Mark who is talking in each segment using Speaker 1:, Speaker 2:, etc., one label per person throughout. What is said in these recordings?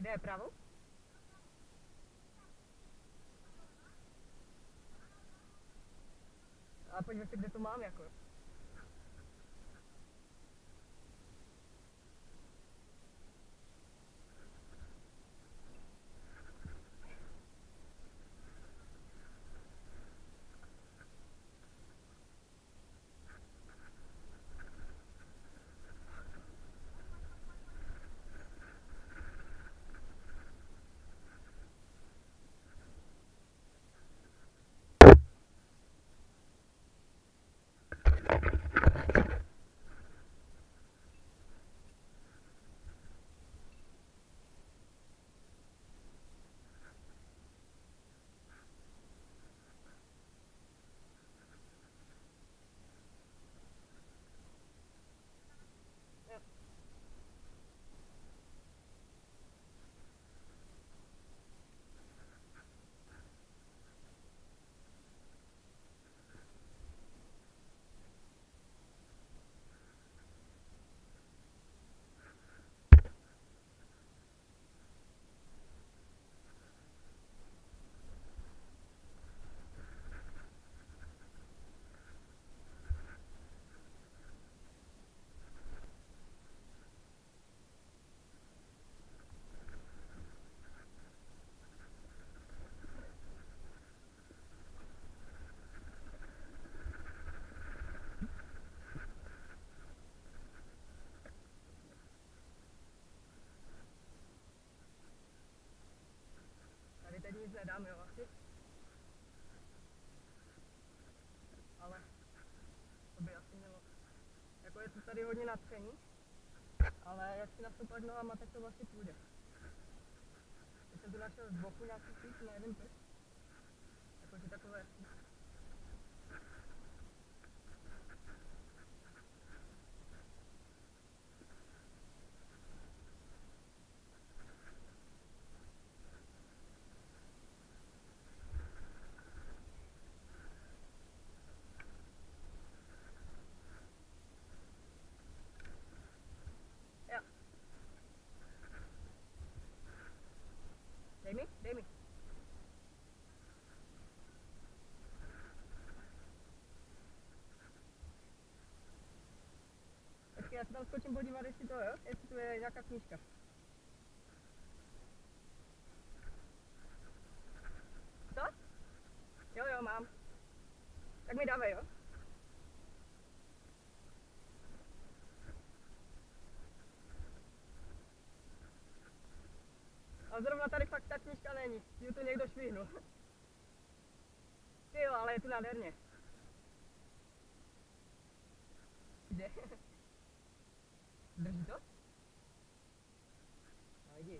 Speaker 1: Kde je pravou? A pojďme si, kde to mám jako. Tady teď nic nedám, jo, asi. Ale to by asi mělo. Jako je to tady hodně natření, ale jak si nastoupat nohama, tak to vlastně půjde. Teď jsem tu našel z boku nějaký klíč na jeden prst. Jakože takové. Jo. Dej mi, dej mi. Počkej, já se tam skočím podívat, jestli to jo, jestli to je nějaká knížka. Co? Jo, jo, mám. Tak mi dávej, jo. A zrovna tady fakt ta knížka není, ji tu někdo švihnul. Ty jo, ale je tu nádherně. Kde? Drží to? No jdi.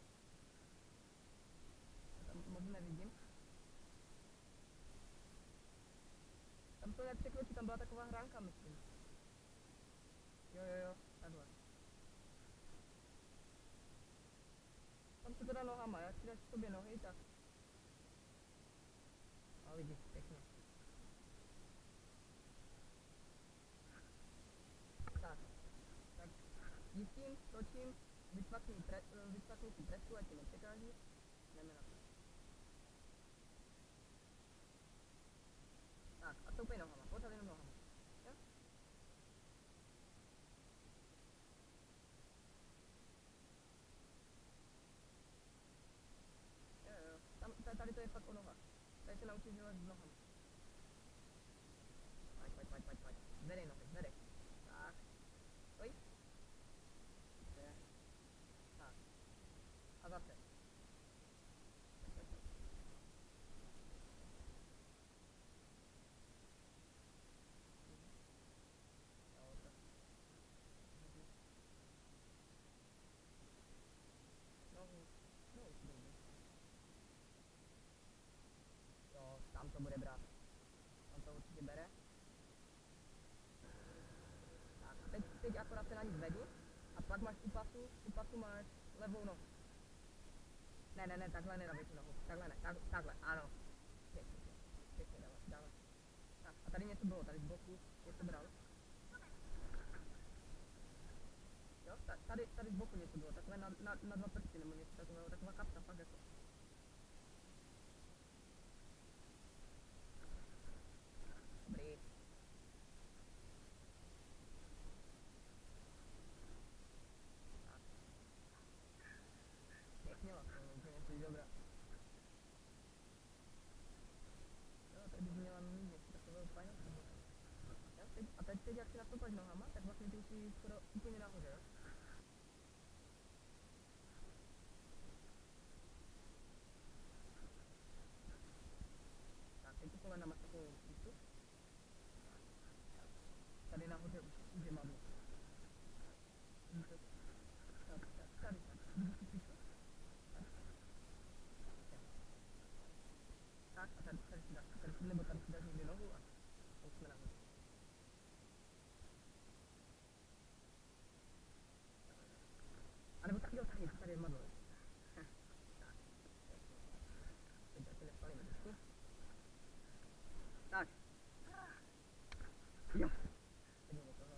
Speaker 1: Já tam moc nevidím. Tam to nepřekročí, tam byla taková hránka, myslím. Jo, jo, jo, takhle. Tam se teda nohama, jak si dáš k sobě nohy, tak. A lidi, pěkně. Tak. Tak jistím, točím, vycvaknu si presku, ať ti nepřekáží. Jdeme na to. Tak, a stoupej nohama, pořád jenom nohama. Jo? Jo, jo, tady to je fakt o nohách. Tady se naučíš dělat s nohama. Pojď. Zvedej nohy, zvedej. Tak. Pojď. Tak. A zase. Pojď. Jo, tam to bude brát. Tam to určitě bere. Tak, a teď akorát se na ní zvedni. A pak máš u pasu máš levou nohu. Ne, takhle nedávej tu nohu. Takhle ne, takhle, ano. Pěkně, dále. Tak, a tady něco bylo, tady z boku, něco bral. Jo, tady z boku něco bylo, takové na dva prsty nebo něco takového, taková kapsa fakt jako. Dobrý. Pěkně vlastně, úplně jsi dobrá. Jo, tady bych měla mít něco takového fajného. A teď jak si nastoupaš nohama, tak vlastně ty už jsi skoro úplně nahoře, jo? Tak, teď tu kolena máš takovou jistotu. Tady nahoře už je madlo. Tady. Vidíš tu piču? Tak, a tady si dáš, nebo tady si dáš někde nohu a už jsme nahoře. A nebo taky, jo, tady je madlo. Tak, teď asi nespalíme trošku. Tak. Jo. Teď máme toho.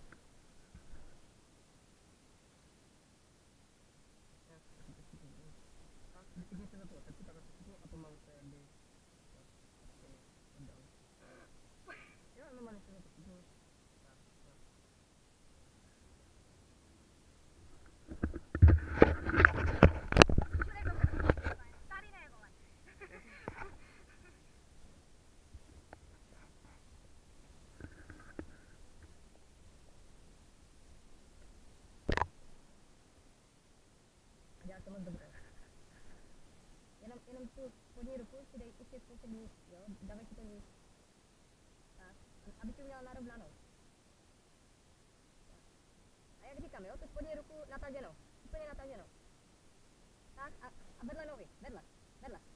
Speaker 1: Tak, vypíchni se za toho srdci, takhle se a pomalu se jakby oddal. Jo, normálně se za to chytnu. Tak, jo. A děláš to moc dobře. Jenom tu spodní ruku si dej ještě kousek níž, jo, dávej si to níž. Tak, aby si udělal narovnanou. A jak říkám, jo, tu spodní ruku nataženou, úplně nataženou. Tak a vedle nohy, vedle.